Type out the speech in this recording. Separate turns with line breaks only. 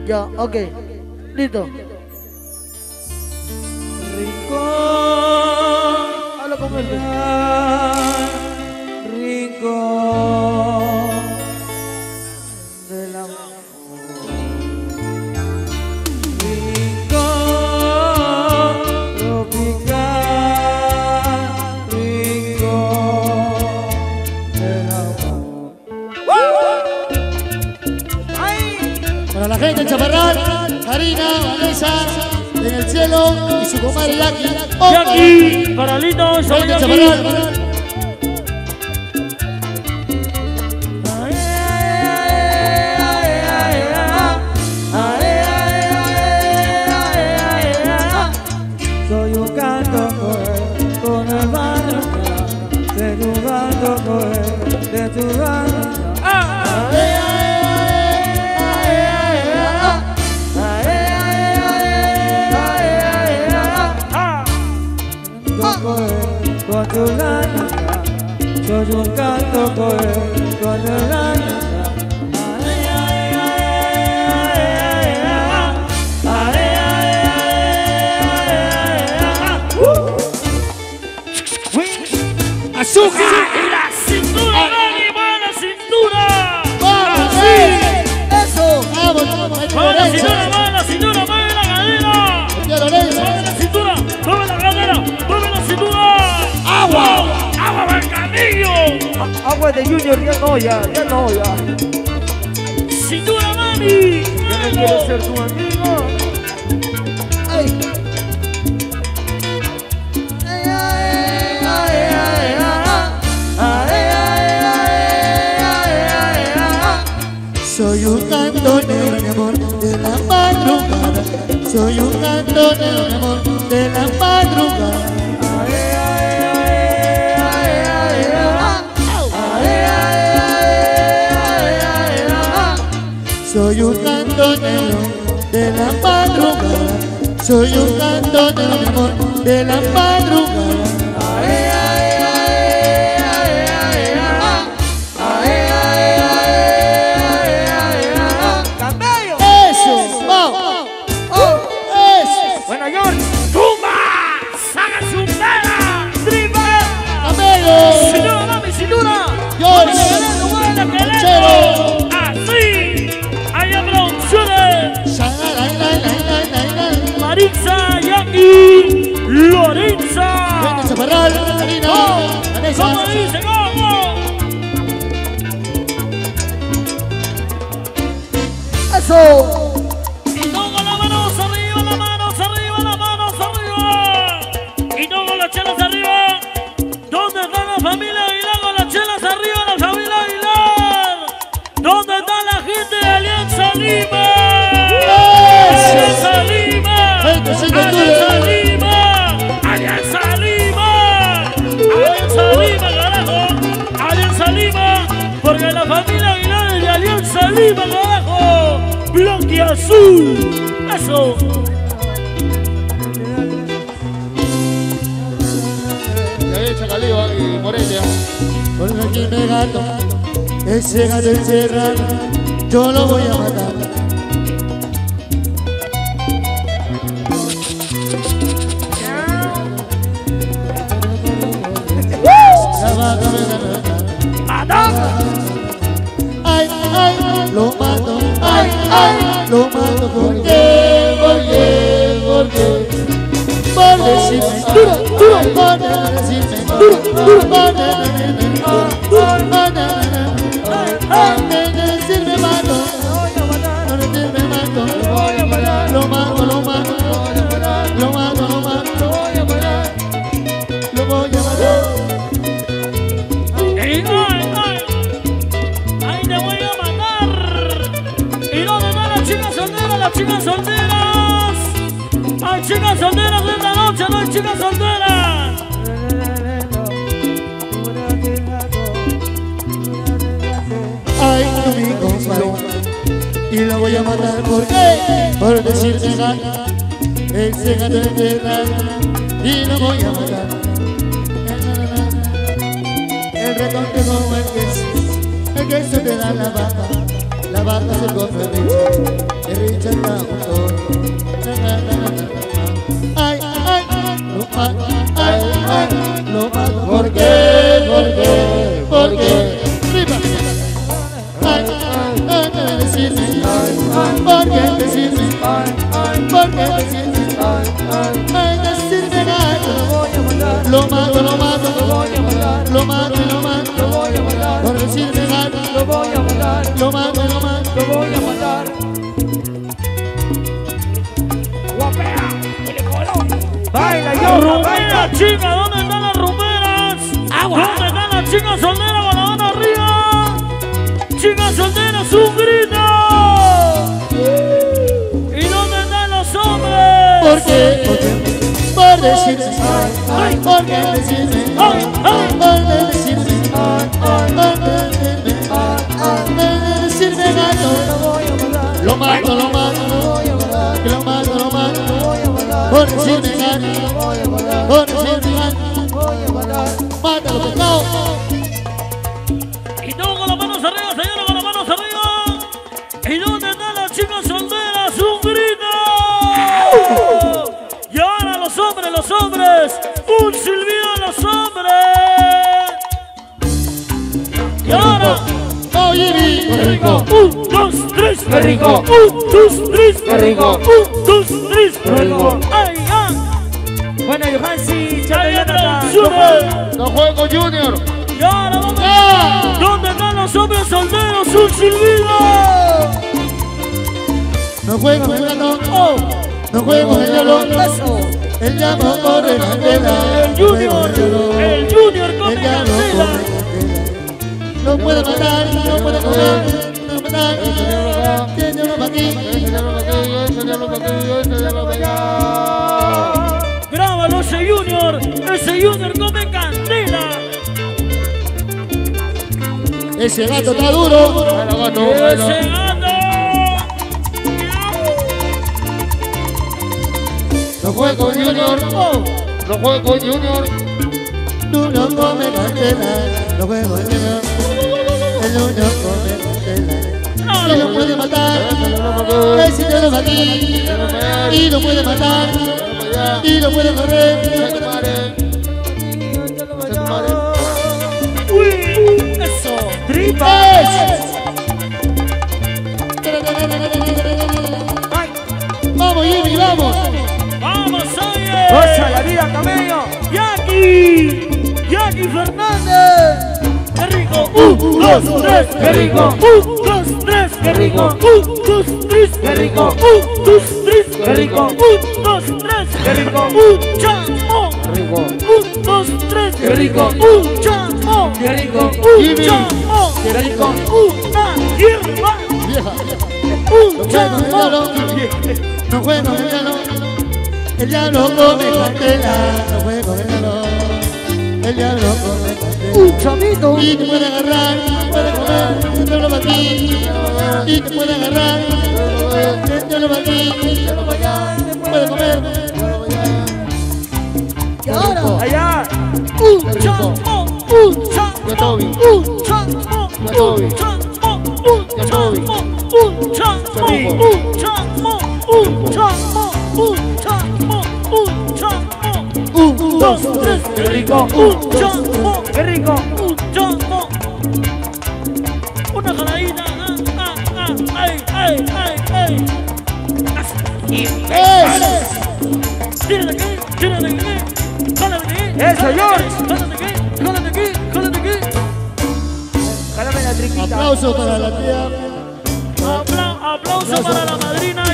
Ya, ok. Listo.
Rincón.
Habla con él.
Rincón del amor. Rincón tropical. Rincón del amor.
Para la gente de Chaparral, Karina, Lorenza, en el cielo y su comadre Yacky.
Yacky, Caralito, soy
Yacky.
Chaparral.
Soy un canto con el barrio, soy un canto de tu barrio. Con tu lana, soy un canto con el lana.
¡Azúcar!
Y la cintura, Dani, la cintura.
¡Vamos!
Eso.
¡Vamos!
Mueve la cintura, mueve la cadera.
¡Tía Lorenza!
Mueve la cintura, mueve la cadera, mueve la cintura.
¡Agua!
¡Agua, Mercadillo!
Agua de Junior, ya no, ya.
¡Cintura, mami!
Yo no quiero ser tu amigo. Ay.
Soy un cantonero, mi amor, de la madrugada. Soy un cantonero, mi amor, de la madrugada. Soy un cantonero de la madrugada. Soy un cantonero, mi amor, de la madrugada. Eso, vamos. Eso.
Bueno, George.
¡Tumba! ¡Saca su pera!
¡Tripa!
Camello.
¡Cintura, mami, cintura!
George.
¡Mueve la
Chero.
¡Así! ¡Allá producciones! Maritza, Yacky, Lorenza.
Venga, Chaparral, Karina, Lorenza.
¿Cómo dice? ¿Cómo?
Eso.
Y toco las manos arriba, las manos arriba, las manos arriba. Y toco las chelas arriba. ¿Dónde está la familia Aguilar con las chelas arriba, la familia Aguilar? ¿Dónde está la gente de Alianza Lima? Alianza Lima. Alianza Lima. Alianza Lima. Alianza Lima, carajo. Alianza Lima. Porque la familia Aguilar es de Alianza Lima, carajo. Blanco y azul. Eso.
Ya ve, Chacalío y Morelia. Con aquí me gato, ese gato encerrado, yo lo voy a matar. Ay, ay, lo mato, ay, ay, lo mato porque decirme duro, duro, por decirme duro, duro, por decirme mato, por decirme mato, lo mato, lo mato, lo mato, lo mato, lo voy a matar.
Ay, ay, te voy a matar. ¿Y dónde están las chicas solteras? Las chicas solteras. Hay chicas solteras de esta noche, no hay chicas solteras.
Ay, tú mi compadre, y lo voy a matar, ¿por qué? Por decirte gana, ese gato enterrado, y lo voy a matar. El retonte como el queso te da la la vaca se come Richard da un toro. Ay, ay, lo mato, ay, ay, lo mato. ¿Por qué? ¿Por qué? ¿Por qué? ¡Ripa! Ay, ay, decirme, ¿por qué decirme? ¿Por qué decirme? Ay, decirme gato. Lo mato, lo mato, lo mato, lo mato, por decirme gato. Lo voy a matar, lo mato, lo mato, lo voy a matar.
Guapea, el colón. Baila yo,
Rumera, chica, ¿dónde están las rumeras?
Agua.
¿Dónde están las chicas solteras con la mano arriba? Chicas solteras, un grito. ¿Y dónde están los hombres?
¿Por qué? Por decirme, ay, por qué decirme, ay, ay, por decirme, ay, ay, por decirme gato. Lo mato, lo mato, lo mato, lo mato, por decirme gato, por decirme gato, mátalo pescado.
Y todo con las manos arriba, señora, con las manos arriba. ¿Y dónde están las chicas solteras? ¡Un grito! Y ahora los hombres, un silbido a los hombres. Y ahora,
Oye,
qué rico, 1, 2, 3,
qué rico,
1, 2, 3,
qué rico,
1, 2, 3,
qué rico.
¡ay, ay!
Bueno, Johansi,
¡Ay,
ya
traducciones!
no juego Junior.
Y ahora, ¿dónde están los hombres solteros? ¡Un silbido!
No juego el gato, no juego el diablo. El diablo corre candela.
El Junior come
El diablo
candela.
corre candela. No puede matar, no puede comer, no puede matar. Tiene uno para aquí,
Grábalo ese Junior come candela.
ese gato está duro.
Ese gato.
No juego Junior, no juego Junior. Tú no comes candela, no juego Junior. El Junior come candela. Y no puede matar, ese ya lo matí. Y no puede matar, y no puede correr.
Uy, eso.
¡Tripas! Vamos Jimmy, vamos.
Vamos, oye.
¡Goza la vida, camello!
Yacky Fernández. ¡Qué rico! 1, 2, 3,
¡Qué rico!
1, 2, 3,
¡Qué rico!
1, 2, 3,
¡Qué rico!
1, 2, 3,
¡Qué rico!
1, 2, 3,
¡Qué rico!
un chamo.
rico!
1, 2, 3,
¡Qué rico!
un chamo.
¡Qué rico!
Un chamo.
¡Qué rico!
Una hierba.
Vieja,
Un
no
chamo.
juego no juego el diablo. El diablo come candela, no juego el diablo. El diablo come candela.
¡Un chamito!
Y te puede agarrar, puede comer, yo lo batí. Y te puede agarrar, yo lo batí. Puede comer.
¿Y ahora? ¡Allá!
Un chamo. Un chamo.
Yo Toby.
Un chamo.
Toby.
Un chamo.
Yo Toby.
Un chamo. Un chamo. Un chamo. Un chamo. Un chamo.
1, 2, 3.
¡Qué rico!
Un chamo.
¡Qué rico!
Un chamo. Una jaladita. Ay, ay, ay, ay. Tírate aquí, tírate aquí. Jálate aquí.
¡Eso, George!
Jálate aquí, jálate aquí, jálate aquí.
¡Jálame la triquita!
Aplauso para la tía.
Aplauso para la madrina.